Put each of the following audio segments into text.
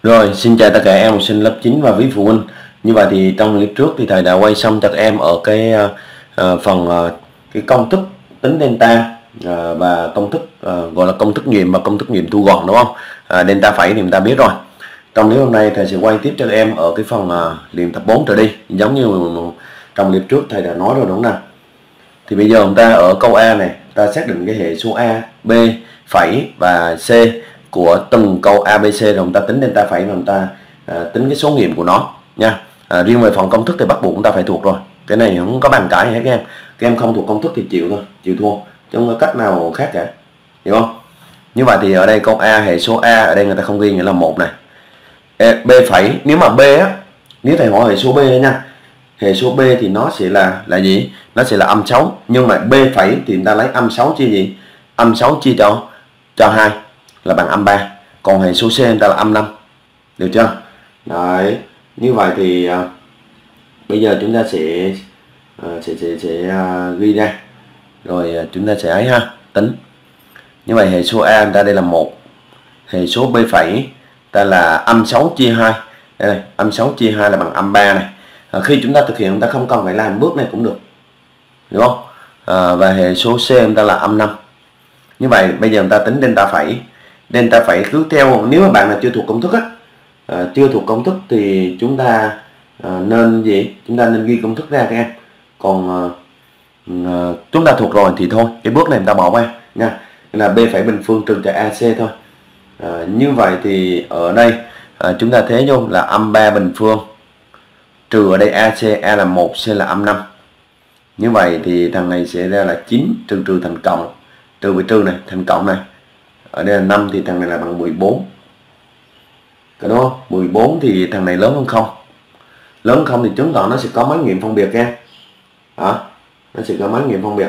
Rồi, xin chào tất cả em học sinh lớp 9 và quý phụ huynh. Như vậy thì trong clip trước thì thầy đã quay xong cho các em ở cái phần cái công thức tính delta và công thức gọi là công thức nghiệm và công thức nghiệm thu gọn, đúng không? Delta phẩy thì chúng ta biết rồi. Trong clip hôm nay thầy sẽ quay tiếp cho các em ở cái phần luyện tập 4 trở đi, giống như trong clip trước thầy đã nói rồi, đúng không nào? Thì bây giờ chúng ta ở câu A này, ta xác định cái hệ số A, B, phẩy và C của từng câu ABC, rồi chúng ta tính delta phẩy và chúng ta tính cái số nghiệm của nó nha. Riêng về phần công thức thì bắt buộc chúng ta phải thuộc rồi, cái này không có bàn cãi hết các em không thuộc công thức thì chịu thôi, chịu thua chứ không có cách nào khác cả, hiểu không? Như vậy thì ở đây câu A, hệ số A ở đây người ta không ghi nghĩa là 1 này. B phẩy, nếu mà B á, nếu thầy hỏi hệ số B nha, hệ số B thì nó sẽ là gì? Nó sẽ là âm 6, nhưng mà B phẩy thì người ta lấy âm 6 chia gì? Âm 6 chia cho 2 là bằng âm 3. Còn hệ số C người ta là âm 5. Được chưa? Đấy, như vậy thì bây giờ chúng ta sẽ ghi ra. Rồi chúng ta sẽ ấy ha, tính. Như vậy hệ số A người ta đây là 1. Hệ số B phẩy ta là âm 6 chia 2. Đây này, âm 6 chia 2 là bằng âm 3 này. Khi chúng ta thực hiện chúng ta không cần phải làm bước này cũng được, đúng không? Và hệ số C chúng ta là âm 5. Như vậy bây giờ chúng ta tính delta phẩy. Delta phẩy cứ theo, nếu mà bạn là chưa thuộc công thức á, chưa thuộc công thức thì chúng ta nên gì? Chúng ta nên ghi công thức ra các em. Còn chúng ta thuộc rồi thì thôi, cái bước này chúng ta bỏ qua nha. Là B phẩy bình phương trừ cho AC thôi. Như vậy thì ở đây chúng ta thế vô là âm 3 bình phương trừ ở đây AC, A là 1, C là âm 5. Như vậy thì thằng này sẽ ra là 9 trừ thành cộng, trừ với trừ này thành cộng này. Ở đây là 5 thì thằng này là bằng 14. Cái đúng không? 14 thì thằng này lớn hơn 0. Lớn hơn 0 thì chứng tỏ nó sẽ có mấy nghiệm phân biệt em. Nó sẽ có mấy nghiệm phân biệt.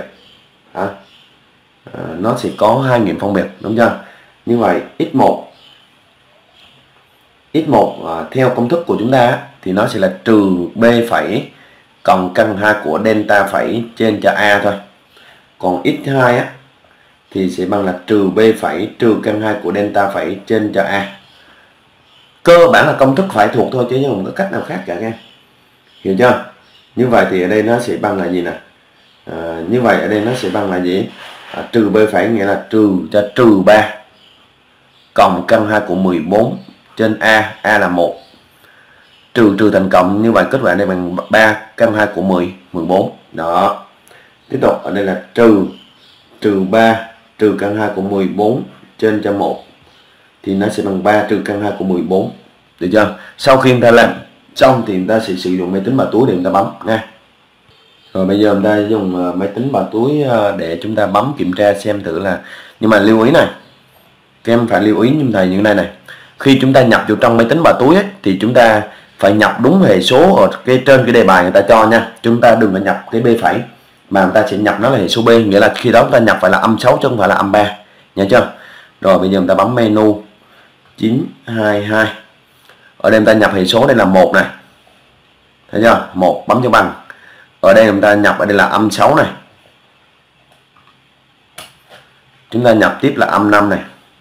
Nó sẽ có 2 nghiệm phân biệt, đúng chưa? Như vậy x1 theo công thức của chúng ta thì nó sẽ là trừ B phẩy cộng căn 2 của delta phẩy trên cho A thôi. Còn x2 á thì sẽ bằng là trừ B phẩy trừ căn 2 của delta phẩy trên cho A. Cơ bản là công thức phải thuộc thôi chứ không có cách nào khác cả các em. Hiểu chưa? Như vậy thì ở đây nó sẽ bằng là gì nè? Như vậy ở đây nó sẽ bằng là gì? Trừ B phẩy nghĩa là trừ cho trừ 3 cộng căn 2 của 14 trên A, A là 1. Trừ thành cộng, như vậy kết quả này bằng 3 căn 2 của 14. Đó. Tiếp tục ở đây là trừ 3 trừ căn 2 của 14 trên cho 1 thì nó sẽ bằng 3 trừ căn 2 của 14. Được chưa? Sau khi chúng ta làm xong thì chúng ta sẽ sử dụng máy tính bảo túi để chúng ta bấm nha. Rồi bây giờ chúng ta dùng máy tính bảo túi để chúng ta bấm kiểm tra xem thử là, nhưng mà lưu ý này, các em phải lưu ý như thầy như thế này. Khi chúng ta nhập vào trong máy tính bảo túi ấy, thì chúng ta phải nhập đúng hệ số ở trên cái đề bài người ta cho nha. Chúng ta đừng có nhập cái B phẩy mà người ta sẽ nhập nó là hệ số B, nghĩa là khi đó chúng ta nhập phải là âm 6 chứ không phải là âm 3, nhớ chưa? Rồi bây giờ chúng ta bấm menu 922. Ở đây chúng ta nhập hệ số, đây là 1 này. Thấy chưa? 1 bấm cho bằng. Ở đây chúng ta nhập ở đây là âm 6 này. Chúng ta nhập tiếp là âm 5 này.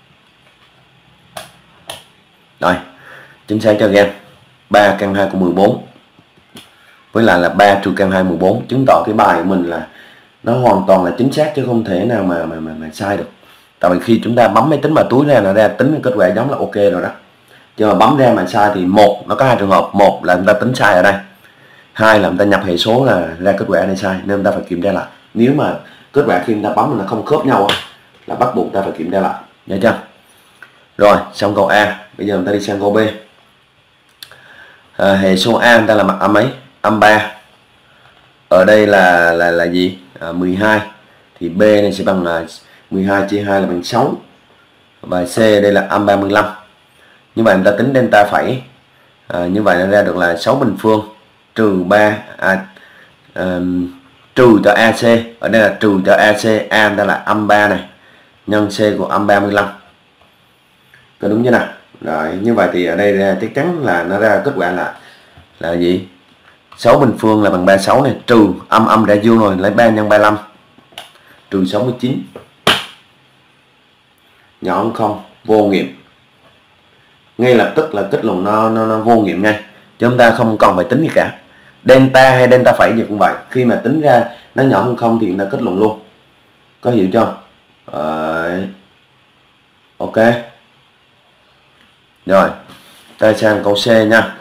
Rồi, chính xác cho các em. 3 căn 2 của 14 với lại là 3 trừ căn 2 14, chứng tỏ cái bài của mình là nó hoàn toàn là chính xác chứ không thể nào mà sai được. Tại vì khi chúng ta bấm máy tính vào túi ra là ra tính kết quả giống là ok rồi đó. Nhưng mà bấm ra mà sai thì nó có hai trường hợp. Một là chúng ta tính sai ở đây, hai là chúng ta nhập hệ số là ra kết quả này sai, nên chúng ta phải kiểm tra lại. Nếu mà kết quả khi chúng ta bấm nó không khớp nhau là bắt buộc ta phải kiểm tra lại, nhớ chưa? Rồi, xong câu A, bây giờ chúng ta đi sang câu B. Hệ số A người ta là mặt âm mấy? Âm 3. Ở đây là gì? 12 thì B này sẽ bằng là 12 chia 2 là bằng 6. Và C đây là âm 35. Như vậy chúng ta tính delta phẩy. Như vậy nó ra được là 6 bình phương trừ 3 trừ cho AC. Ở đây là trừ cho AC, A người ta là âm 3 này, nhân C của âm 35. Có đúng chưa nào? Rồi, như vậy thì ở đây ra chắc chắn là nó ra kết quả là gì? 6 bình phương là bằng 36 này, trừ âm ra dương rồi, lấy 3 nhân 35 trừ 69. Nhỏ hơn 0, vô nghiệm. ngay lập tức là kết luận nó vô nghiệm ngay, chứ chúng ta không cần phải tính gì cả. Delta hay delta phẩy gì cũng vậy, khi mà tính ra nó nhỏ hơn không thì chúng ta kết luận luôn, có hiểu chưa? Ok rồi, ta sang câu C nha.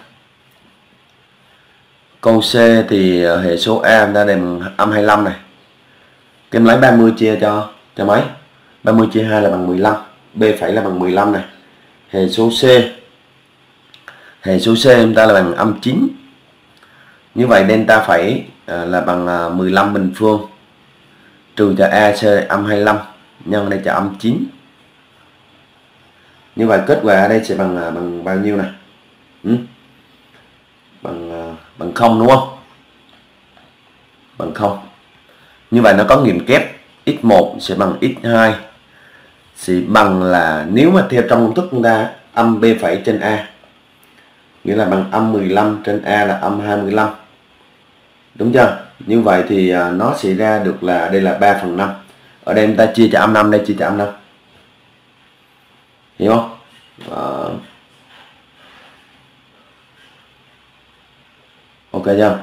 Câu C thì hệ số A ta đề bằng âm 25 này, em lấy 30 chia cho mấy, 30 chia 2 là bằng 15, B phẩy là bằng 15 này. Hệ số C chúng ta là bằng âm 9. Như vậy delta phẩy là bằng 15 bình phương trừ cho AC âm 25 nhân đây cho âm 9. Như vậy kết quả ở đây sẽ bằng bao nhiêu này? Bằng 0 đúng không? Bằng 0. Như vậy nó có nghiệm kép x1 sẽ bằng x2 sẽ bằng là, nếu mà theo trong công thức chúng ta, âm B phẩy trên A, nghĩa là bằng âm 15 trên A là âm 25. Đúng chưa? Như vậy thì nó sẽ ra được là đây là 3/5. Ở đây chúng ta chia cho âm 5, đây chia cho âm 5. Hiểu không? Ok chưa?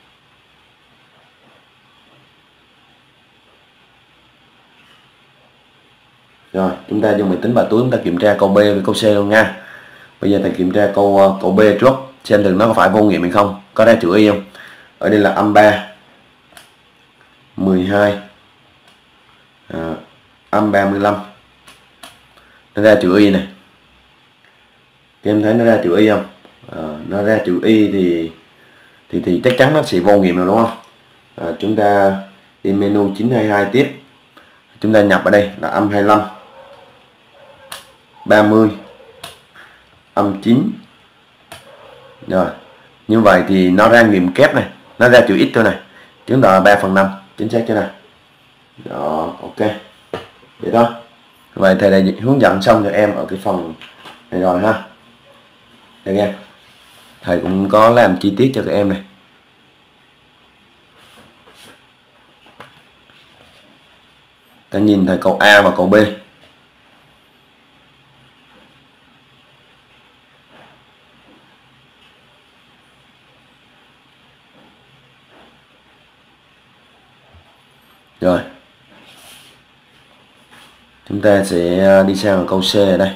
Rồi, chúng ta dùng máy tính bài túi chúng ta kiểm tra câu B với câu C luôn nha. Bây giờ thầy kiểm tra câu B trước, xem thử nó có phải vô nghiệm hay không, có ra chữ y không. Ở đây là âm 3 12 âm 35, nó ra chữ y này. Các em thấy nó ra chữ y không? Nó ra chữ y thì chắc chắn nó sẽ vô nghiệm rồi đúng không? Chúng ta đi menu 922 tiếp, chúng ta nhập ở đây là âm 25 30 âm 9. Rồi, như vậy thì nó ra nghiệm kép này, nó ra chữ x thôi này, chứng tỏ là 3/5, chính xác chưa nào? Đó, ok. Vậy đó. Vậy thầy đã hướng dẫn xong cho em ở cái phần này rồi ha. Đây em. Thầy cũng có làm chi tiết cho các em này. Ta nhìn thấy câu A và câu B. Rồi, chúng ta sẽ đi sang câu C ở đây.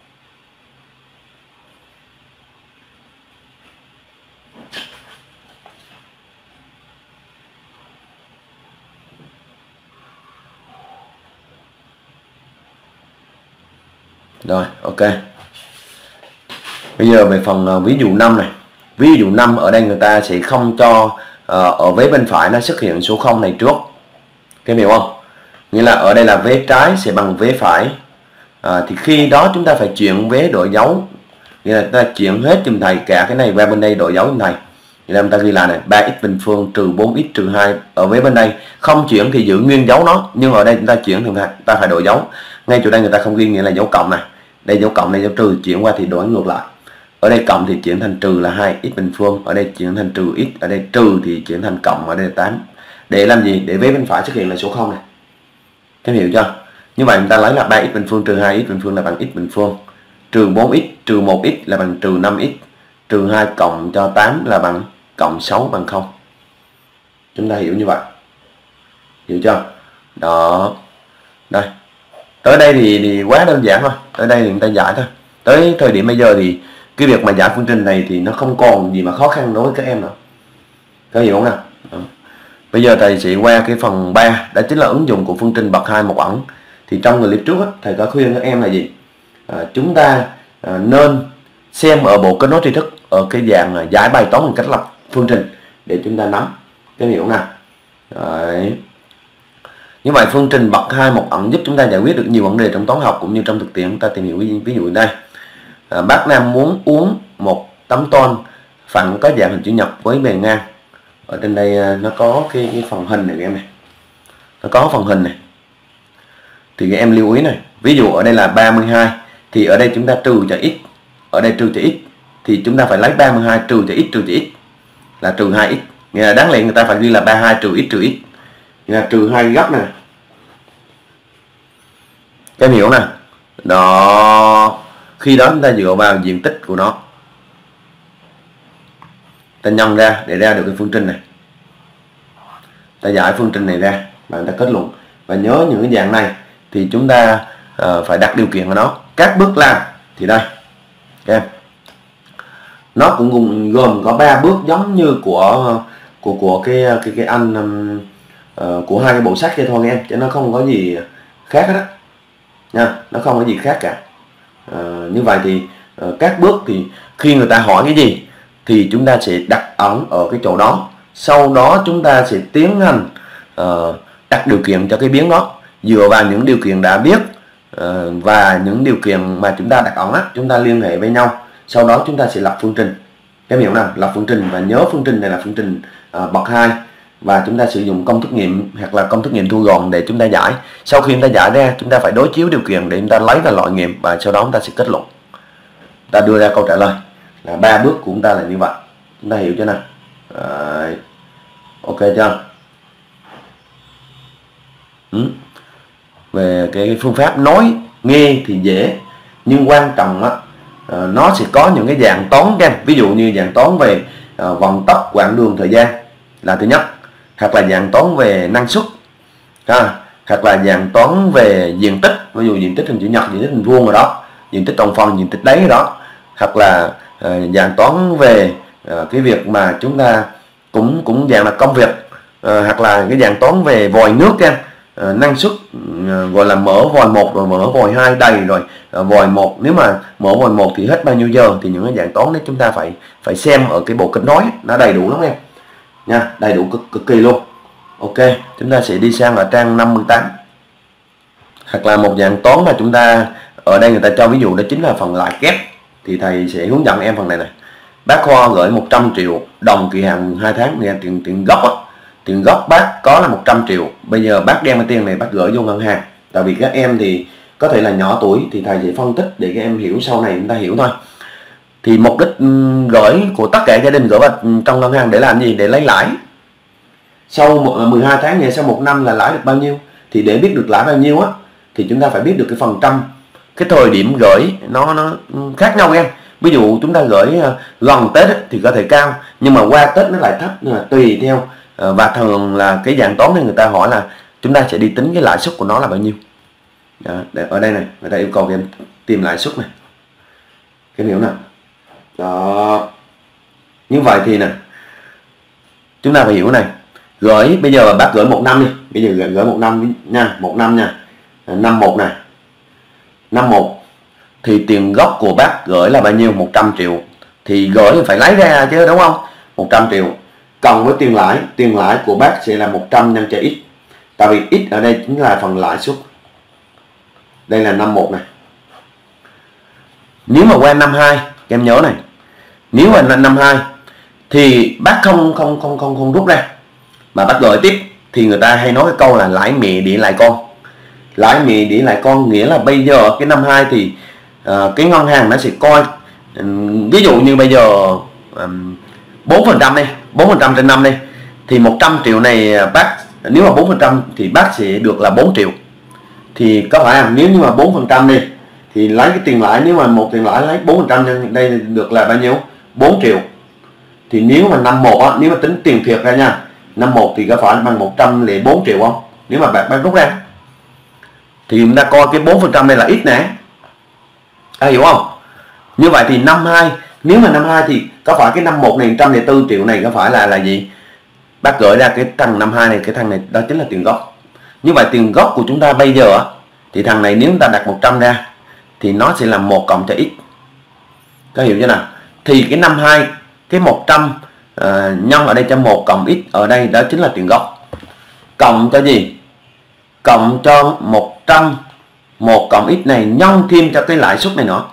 Rồi, ok. Bây giờ về phần ví dụ 5 này. Ví dụ 5 ở đây người ta sẽ không cho ở vế bên phải nó xuất hiện số 0 này trước. Các em hiểu không? Nghĩa là ở đây là vế trái sẽ bằng vế phải. Thì khi đó chúng ta phải chuyển vế đổi dấu. Nghĩa là ta chuyển hết giùm thầy cả cái này qua bên đây đổi dấu giùm thầy. Nghĩa là chúng ta ghi lại này, 3x bình phương trừ 4x trừ 2 ở vế bên đây. Không chuyển thì giữ nguyên dấu nó, nhưng ở đây chúng ta chuyển thì ta phải đổi dấu. Ngay chỗ đây người ta không ghi nghĩa là dấu cộng này. Đây dấu cộng, này dấu trừ, chuyển qua thì đổi ngược lại. Ở đây cộng thì chuyển thành trừ là 2x bình phương, ở đây chuyển thành trừ x, ở đây trừ thì chuyển thành cộng, ở đây là 8. Để làm gì? Để vế bên phải xuất hiện là số 0 này. Các em hiểu chưa? Như vậy chúng ta lấy là 3x bình phương trừ 2x bình phương là bằng x bình phương, trừ 4x trừ 1x là bằng trừ 5x, trừ 2 cộng cho 8 là bằng cộng 6 bằng 0. Chúng ta hiểu như vậy. Hiểu chưa? Đó. Đây. Tới đây thì quá đơn giản thôi. Tới đây thì người ta giải thôi. Tới thời điểm bây giờ thì cái việc mà giải phương trình này thì nó không còn gì mà khó khăn đối với các em nữa. Có hiểu không nào? Đó. Bây giờ thầy sẽ qua cái phần 3, đó chính là ứng dụng của phương trình bậc 2 một ẩn. Thì trong clip trước thầy có khuyên các em là gì? Chúng ta nên xem ở bộ kết nối tri thức ở cái dạng giải bài toán bằng cách lập phương trình để chúng ta nắm. Các em hiểu không nào? Đấy. Như vậy phương trình bậc 2 một ẩn giúp chúng ta giải quyết được nhiều vấn đề trong toán học cũng như trong thực tiễn. Chúng ta tìm hiểu ví dụ đây. Bác Nam muốn uống một tấm tôn phẳng có dạng hình chữ nhật với bề ngang. Ở trên đây nó có cái phần hình này các em này. Nó có phần hình này. Thì các em lưu ý này. Ví dụ ở đây là 32 thì ở đây chúng ta trừ cho x. Ở đây trừ cho x thì chúng ta phải lấy 32 trừ cho x là trừ 2x. Nghĩa là đáng lẽ người ta phải ghi là 32 trừ x. Nghĩa là trừ 2 góc này. Các em hiểu nè. Đó. Khi đó chúng ta dựa vào diện tích của nó, ta nhân ra để ra được cái phương trình này, ta giải phương trình này ra và ta kết luận. Và nhớ những cái dạng này thì chúng ta phải đặt điều kiện của nó. Các bước làm thì đây em, nó cũng gồm có 3 bước giống như của cái anh của hai cái bộ sách kia thôi em, chứ nó không có gì khác hết á nha, nó không có gì khác cả. Như vậy thì các bước thì khi người ta hỏi cái gì thì chúng ta sẽ đặt ẩn ở cái chỗ đó, sau đó chúng ta sẽ tiến hành đặt điều kiện cho cái biến đó dựa vào những điều kiện đã biết và những điều kiện mà chúng ta đặt ẩn á, chúng ta liên hệ với nhau, sau đó chúng ta sẽ lập phương trình. Các em hiểu nào? Lập phương trình, và nhớ phương trình này là phương trình bậc 2 và chúng ta sử dụng công thức nghiệm hoặc là công thức nghiệm thu gọn để chúng ta giải. Sau khi chúng ta giải ra, chúng ta phải đối chiếu điều kiện để chúng ta lấy ra loại nghiệm và sau đó chúng ta sẽ kết luận, ta đưa ra câu trả lời. Là 3 bước của chúng ta là như vậy, chúng ta hiểu chưa nào? Ok chưa? Về cái phương pháp nói nghe thì dễ, nhưng quan trọng á, nó sẽ có những cái dạng toán em, ví dụ như dạng toán về vận tốc, quãng đường, thời gian là thứ nhất, hoặc là dạng toán về năng suất, hoặc là dạng toán về diện tích, ví dụ diện tích hình chữ nhật, diện tích hình vuông rồi đó, diện tích toàn phần, diện tích đáy rồi đó, hoặc là dạng toán về cái việc mà chúng ta cũng dạng là công việc, hoặc là cái dạng toán về vòi nước em, năng suất gọi là mở vòi 1 rồi mở vòi 2 đầy rồi vòi 1, nếu mà mở vòi 1 thì hết bao nhiêu giờ, thì những cái dạng toán đấy chúng ta phải xem ở cái bộ kết nối, nó đầy đủ lắm em nha, đầy đủ cực kỳ luôn. Ok, chúng ta sẽ đi sang ở trang 58, hoặc là một dạng toán mà chúng ta ở đây người ta cho ví dụ đó chính là phần lãi kép, thì thầy sẽ hướng dẫn em phần này này. Bác Khoa gửi 100 triệu đồng kỳ hạn 2 tháng, tiền gốc á, tiền gốc bác có là 100 triệu. Bây giờ bác đem cái tiền này bác gửi vô ngân hàng. Tại vì các em thì có thể là nhỏ tuổi thì thầy sẽ phân tích để các em hiểu, sau này chúng ta hiểu thôi. Thì mục đích gửi của tất cả gia đình gửi vào trong ngân hàng để làm gì? Để lấy lãi. Sau 12 tháng này, sau 1 năm là lãi được bao nhiêu? Thì để biết được lãi bao nhiêu á thì chúng ta phải biết được cái phần trăm. Cái thời điểm gửi nó khác nhau em. Ví dụ chúng ta gửi gần Tết thì có thể cao, nhưng mà qua Tết nó lại thấp, tùy theo. Và thường là cái dạng toán này người ta hỏi là chúng ta sẽ đi tính cái lãi suất của nó là bao nhiêu. Đó, ở đây này người ta yêu cầu em tìm lãi suất này, cái hiểu nào đó. Như vậy thì nè, chúng ta phải hiểu này, gửi bây giờ bác gửi 1 năm đi, bây giờ gửi 1 năm nha, 1 năm nha, năm 1 này, năm 1 thì tiền gốc của bác gửi là bao nhiêu? 100 triệu. Thì gửi phải lấy ra chứ, đúng không? 100 triệu cộng với tiền lãi của bác sẽ là 100 nhân cho x. Tại vì x ở đây chính là phần lãi suất. Đây là năm 1 này. Nếu mà qua năm 2, các em nhớ này, nếu mà năm 2 thì bác không rút ra mà bác gửi tiếp, thì người ta hay nói cái câu là lãi mẹ để lại con. Lãi mẹ để lại con nghĩa là bây giờ cái năm 2 thì cái ngân hàng nó sẽ coi, ví dụ như bây giờ 4% đi, 4% trên năm đi, thì 100 triệu này bác, nếu mà 4% thì bác sẽ được là 4 triệu. Thì có phải là nếu như mà 4% đi thì lấy cái tiền lãi, nếu mà một tiền lãi lấy 4% nhân đây được là bao nhiêu? 4 triệu. Thì nếu mà năm 1 á, nếu mà tính tiền thiệt ra nha, năm 1 thì có phải bằng 104 triệu không? Nếu mà bác rút ra thì chúng ta coi cái 4% này là ít nè, hiểu không? Như vậy thì năm 2, nếu mà năm 2 thì có phải cái năm 1 này 104 triệu này có phải là gì? Bác gửi ra cái thằng năm 2 này, cái thằng này đó chính là tiền gốc. Như vậy tiền gốc của chúng ta bây giờ thì thằng này nếu chúng ta đặt 100 ra thì nó sẽ là 1 cộng cho x. Có hiểu chưa nào? Thì cái năm 2, cái 100 nhân ở đây cho 1 cộng x ở đây đó chính là tiền gốc. Cộng cho gì? Cộng cho 100 1 cộng x này nhân thêm cho cái lãi suất này nữa.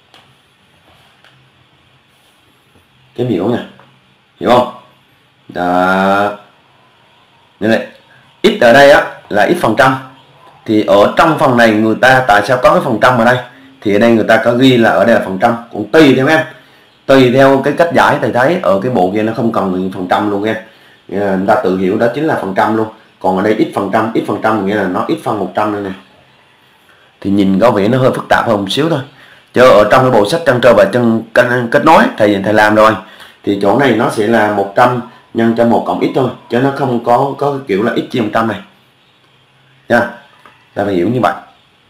Cái hiểu nha, hiểu không? Đó. Như vậy x ở đây á là x phần trăm, thì ở trong phần này người ta tại sao có cái phần trăm ở đây? Thì ở đây người ta có ghi là ở đây là phần trăm, cũng tùy theo em, tùy theo cái cách giải. Thầy thấy ở cái bộ kia nó không cần phần trăm luôn em, người ta tự hiểu đó chính là phần trăm luôn. Còn ở đây x phần trăm nghĩa là nó x phần 100 này nè, thì nhìn có vẻ nó hơi phức tạp hơn một xíu thôi. chứ ở trong cái bộ sách trăn trở và chân kết nối thầy làm rồi, thì chỗ này nó sẽ là 100 nhân cho 1 cộng x thôi, chứ nó không có cái kiểu là x chia 100 này nha, ta phải hiểu như vậy.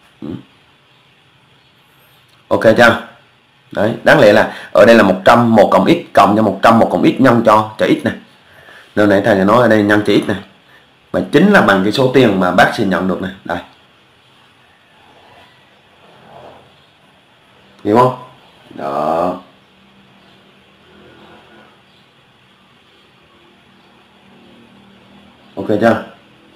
Ok chưa? Đấy, đáng lẽ là ở đây là 100 1 cộng x cộng cho 100 1 cộng x nhân cho x này, nên nãy thầy nói ở đây nhân cho x này, và chính là bằng cái số tiền mà bác sẽ nhận được này. Đây, hiểu không? Đó, ok chưa?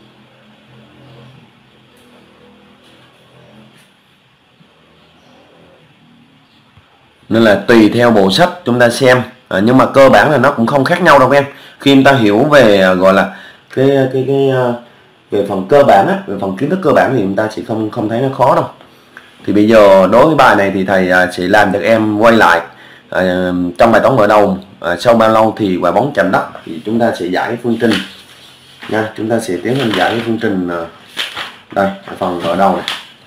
Nên là tùy theo bộ sách chúng ta xem, nhưng mà cơ bản là nó cũng không khác nhau đâu em. Khi chúng ta hiểu về gọi là cái về phần cơ bản á, về phần kiến thức cơ bản thì chúng ta sẽ không thấy nó khó đâu. Thì bây giờ đối với bài này thì thầy sẽ làm cho em quay lại trong bài toán mở đầu sau bao lâu thì quả bóng chạm đất, thì chúng ta sẽ giải cái phương trình nha. Chúng ta sẽ tiến hành giải cái phương trình đây, phần mở đầu này,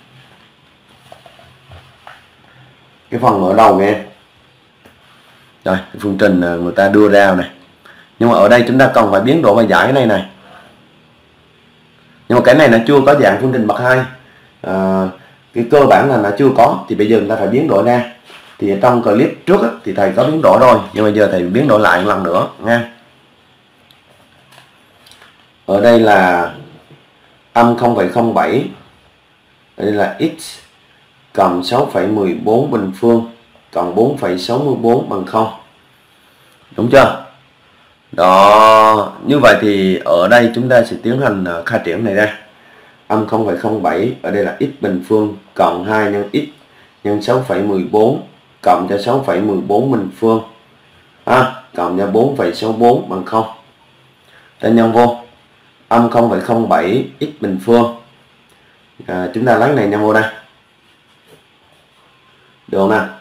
cái phần mở đầu nghe. Rồi, phương trình người ta đưa ra này, nhưng mà ở đây chúng ta cần phải biến đổi và giải cái này. Nhưng mà cái này nó chưa có dạng phương trình bậc 2, cái cơ bản là nó chưa có, thì bây giờ người ta phải biến đổi ra. Thì trong clip trước thì thầy có biến đổi rồi, nhưng bây giờ thầy biến đổi lại một lần nữa nha. Ở đây là âm 0,07, đây là x cộng 6,14 bình phương cộng 4,64 bằng 0, đúng chưa? Đó, như vậy thì ở đây chúng ta sẽ tiến hành khai triển này ra. Âm 0,07 ở đây là x bình phương cộng 2 nhân x nhân 6,14 cộng cho 6,14 bình phương cộng cho 4,64 bằng 0. Ta nhân vô âm 0,07 x bình phương, chúng ta lấy này nhân vô đây, được không nào?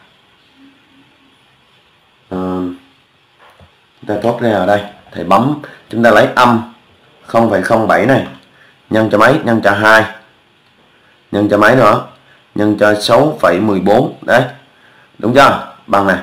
Ta thoát ra ở đây, thầy bấm, chúng ta lấy âm 0,07 này nhân cho mấy? Nhân cho 2, nhân cho mấy nữa? Nhân cho 6,14, đấy, đúng chưa? Bằng này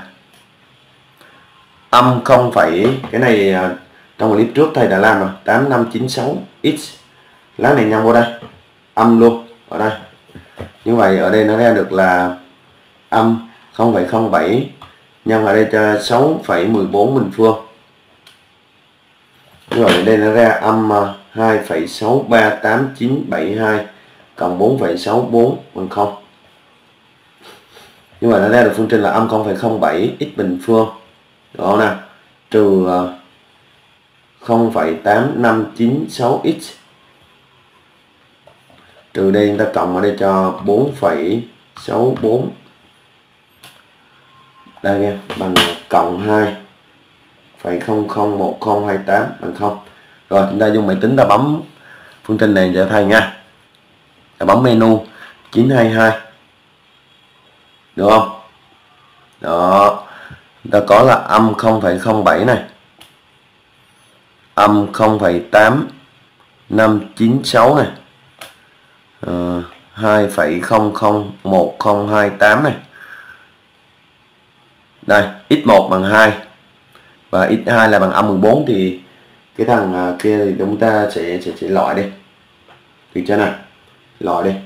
âm 0, cái này trong clip trước thầy đã làm rồi, 8596x, lá này nhân vô đây, âm luôn ở đây. Như vậy ở đây nó ra được là âm 0,07 nhân ở đây cho 6,14 bình phương. Như vậy ở đây nó ra âm 2,63892 cộng 4,64 bằng 0. Như vậy nó ra được phương trình là âm 0,07 x bình phương, đúng không nào, trừ 0,8596x, trừ đây chúng ta cộng ở đây cho 4,64, đây nghe, bằng cộng 2,001028 bằng 0. Rồi chúng ta dùng máy tính ta bấm phương trình này cho thầy nha. Ta bấm menu 922, được không? Đó, ta có là âm 0,07 này, âm 0,8596 này, 2,001028 này. Đây, x1 bằng 2 và x2 là bằng âm 14, thì cái thằng kia thì chúng ta sẽ loại đi. Được chưa nào? Loại đi.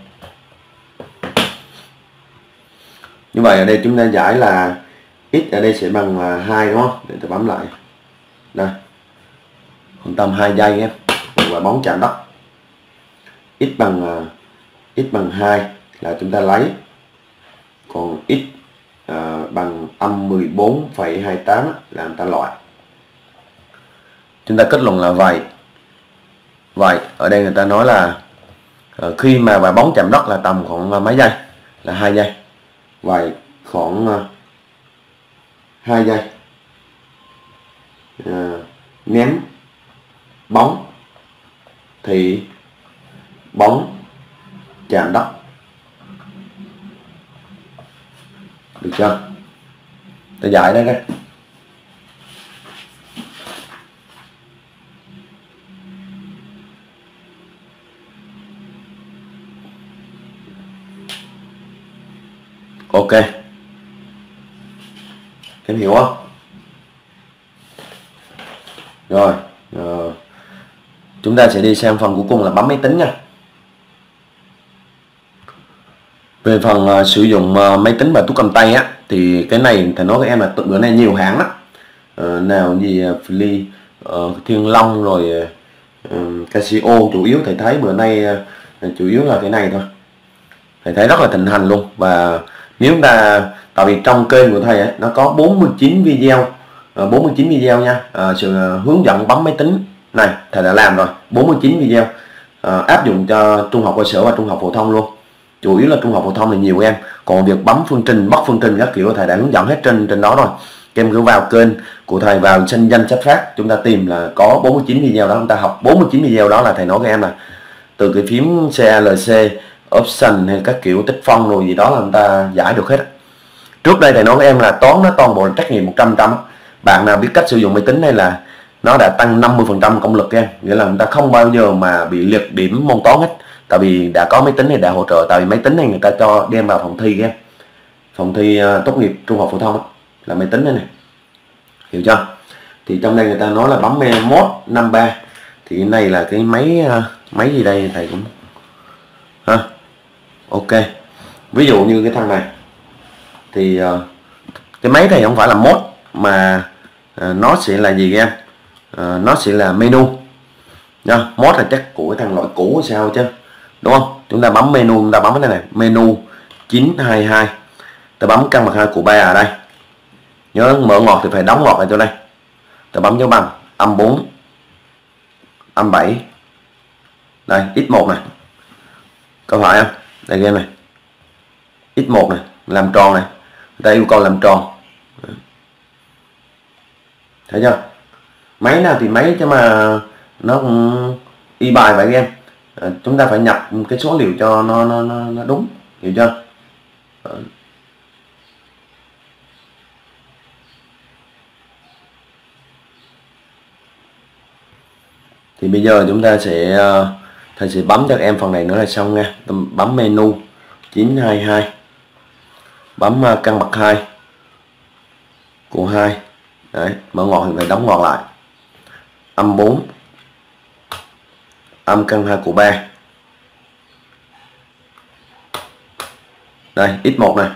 Như vậy ở đây chúng ta giải là x ở đây sẽ bằng 2, đúng không? Để tôi bấm lại. Đây. Khoảng tầm 2 giây em. Quả bóng chạm đất. X bằng 2 là chúng ta lấy. Còn x bằng âm 14,28 là người ta loại. Chúng ta kết luận là vậy. Vậy ở đây người ta nói là khi mà quả bóng chạm đất là tầm khoảng mấy giây? Là 2 giây. Vậy khoảng 2 giây ném bóng thì bóng chạm đất, được chưa? Ta giải đây đây. Ok, Em hiểu không? Rồi, chúng ta sẽ đi sang phần cuối cùng là bấm máy tính nha. Về phần sử dụng máy tính và túi cầm tay á, thì cái này thầy nói với em là bữa nay nhiều hãng lắm. Nào gì Philips, Thiên Long rồi Casio, chủ yếu thầy thấy bữa nay chủ yếu là cái này thôi. Thầy thấy rất là thịnh hành luôn. Và nếu chúng ta, tại vì trong kênh của thầy ấy, nó có 49 video, 49 video nha, sự hướng dẫn bấm máy tính này thầy đã làm rồi, 49 video áp dụng cho trung học cơ sở và trung học phổ thông luôn. Chủ yếu là trung học phổ thông là nhiều em, còn việc bấm phương trình, bắt phương trình các kiểu thầy đã hướng dẫn hết trên đó rồi. Các em cứ vào kênh của thầy, vào sinh danh sách phát, chúng ta tìm là có 49 video đó, chúng ta học 49 video đó. Là thầy nói với em là từ cái phím CLC, option hay các kiểu tích phân rồi gì đó là chúng ta giải được hết. Trước đây thầy nói với em là toán nó toàn bộ trắc nghiệm 100%. Bạn nào biết cách sử dụng máy tính này là nó đã tăng 50% công lực các em, nghĩa là chúng ta không bao giờ mà bị liệt điểm môn toán hết, tại vì đã có máy tính này đã hỗ trợ. Tại vì máy tính này người ta cho đem vào phòng thi các em, phòng thi tốt nghiệp trung học phổ thông đó, là máy tính này, hiểu chưa? Thì trong đây người ta nói là bấm Mod 53, thì cái này là cái máy gì đây thầy cũng ok. Ví dụ như cái thằng này thì cái máy này không phải là mod mà nó sẽ là gì em, nó sẽ là menu nha. Mod là chắc của cái thằng loại cũ sao chứ, đúng không? Chúng ta bấm menu, chúng ta bấm cái này menu 922, ta bấm căn bậc 2 của 3 ở đây. Nhớ mở ngoặc thì phải đóng ngoặc lại cho đây. Ta bấm dấu bằng âm 4, âm 7, đây x1 này, câu hỏi không? Đây game này, x1 này làm tròn này, người ta yêu cầu làm tròn, thấy chưa? Máy nào thì máy, chứ mà nó cũng y bài vậy em. Chúng ta phải nhập cái số liệu cho nó đúng, hiểu chưa? Thì bây giờ chúng ta sẽ thầy sẽ bấm cho các em phần này nữa là xong nha. Bấm menu 922, bấm căn bậc 2 của 2, đấy, mở ngoặc thì phải đóng ngoặc lại, âm 4, âm căn 2 của 3, đây x1 này.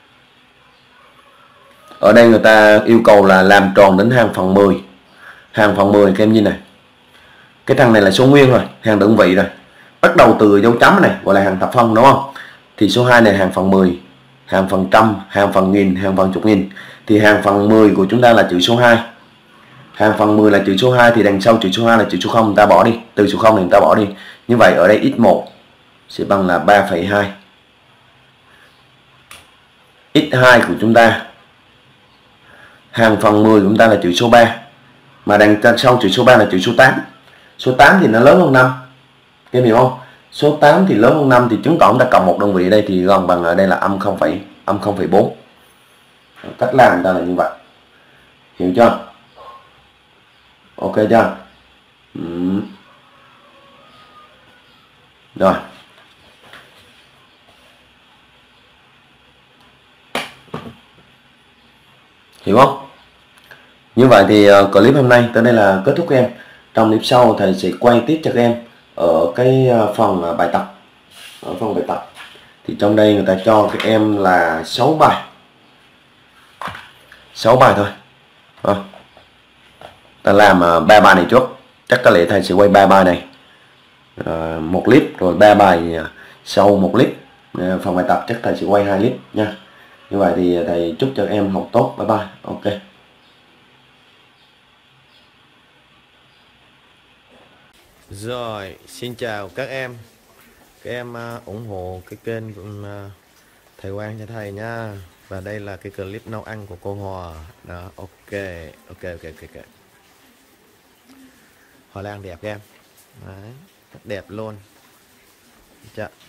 Ở đây người ta yêu cầu là làm tròn đến hàng phần 10. Hàng phần 10 các em nhìn này, cái thằng này là số nguyên rồi, hàng đơn vị rồi, bắt đầu từ dấu chấm này gọi là hàng thập phân, đúng không? Thì số 2 này hàng phần 10, hàng phần trăm, hàng phần nghìn, hàng phần chục nghìn. Thì hàng phần 10 của chúng ta là chữ số 2, hàng phần 10 là chữ số 2, thì đằng sau chữ số 2 là chữ số 0, người ta bỏ đi, từ số 0 này người ta bỏ đi. Như vậy ở đây x1 sẽ bằng là 3,2. x2 của chúng ta, hàng phần 10 của chúng ta là chữ số 3, mà đằng sau chữ số 3 là chữ số 8. Số 8 thì nó lớn hơn 5, các em hiểu không? Số 8 thì lớn hơn 5 thì chứng tỏ chúng ta cộng một đơn vị ở đây thì gần bằng ở đây là âm 0,4. Cách làm người ta là như vậy, hiểu chưa? Ok chưa? Rồi, hiểu không? Như vậy thì clip hôm nay tới đây là kết thúc các em. Trong clip sau thầy sẽ quay tiếp cho các em ở cái phần bài tập. Ở phần bài tập thì trong đây người ta cho các em là 6 bài, 6 bài thôi. Ta làm 3 bài này trước, chắc có lẽ thầy sẽ quay 3 bài này, một clip, rồi 3 bài sau một clip. Phần bài tập chắc thầy sẽ quay 2 clip nha. Như vậy thì thầy chúc cho em học tốt. Bye bye. Ok. Rồi, xin chào các em. Các em ủng hộ cái kênh của thầy Quang cho thầy nha. Và đây là cái clip nấu ăn của cô Hòa. Đó, ok. Hoa lan đẹp các em. Đấy, đẹp luôn. Chà.